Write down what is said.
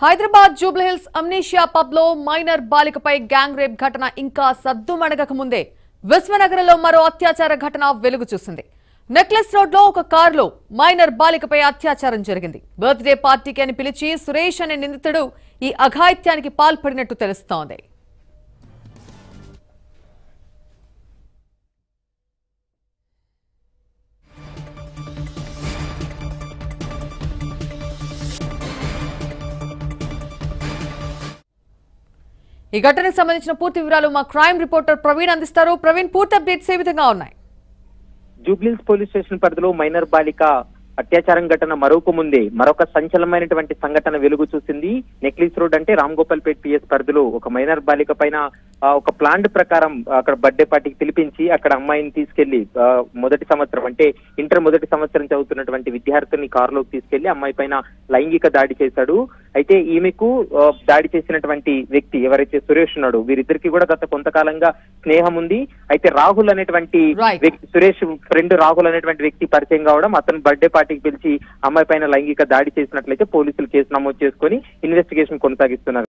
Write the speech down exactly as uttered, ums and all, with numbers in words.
Hyderabad Jubilee Hills amnesia pub లో minor బాలికపై gang rape ఘటన ఇంకా సద్దుమణగక ముందే విశ్వనగరంలో మరో అత్యాచార ఘటన వెలుగు చూసింది. నెక్లెస్ రోడ్ లో ఒక కారులో మైనర్ బాలికపై అత్యాచారం జరిగింది. బర్త్డే పార్టీకి అని పిలిచి సురేష్ అనే నిందితుడు ఈ అఘాయిత్యానికి పాల్పడినట్టు తెలుస్తోంది. ఈ ఘటనకు సంబంధించిన పూర్తి వివరాలు మా క్రైమ్ రిపోర్టర్ ప్రవీణ్ అందిస్తారు. ప్రవీణ్, పూర్తి అప్డేట్స్ ఏ విధంగా ఉన్నాయి? జూబ్లీహిల్స్ పోలీస్ స్టేషన్ పరిధిలో మైనర్ బాలిక అత్యాచారం ఘటన మరొక ముందే మరొక సంచలనమైనటువంటి సంఘటన వెలుగు చూసింది. నెక్లెస్ రోడ్ అంటే రామ్ గోపాల్ పేట్ పిఎస్ పరిధిలో ఒక మైనర్ బాలిక పైన ఒక ప్లాన్ ప్రకారం అక్కడ బర్త్డే పార్టీకి పిలిపించి అక్కడ అమ్మాయిని తీసుకెళ్లి మొదటి సంవత్సరం అంటే ఇంటర్ మొదటి సంవత్సరం చదువుతున్నటువంటి విద్యార్థిని కారులోకి తీసుకెళ్లి అమ్మాయి పైన లైంగిక దాడి చేశాడు. అయితే ఈమెకు దాడి చేసినటువంటి వ్యక్తి ఎవరైతే సురేష్ ఉన్నాడు, వీరిద్దరికి కూడా గత కొంతకాలంగా స్నేహం ఉంది. అయితే రాహుల్ అనేటువంటి వ్యక్తి, సురేష్ ఫ్రెండ్ రాహుల్ అనేటువంటి వ్యక్తి పరిచయం కావడం, అతను బర్త్డే పార్టీకి పిలిచి అమ్మాయి పైన లైంగిక దాడి చేసినట్లయితే పోలీసులు కేసు నమోదు చేసుకుని ఇన్వెస్టిగేషన్ కొనసాగిస్తున్నారు.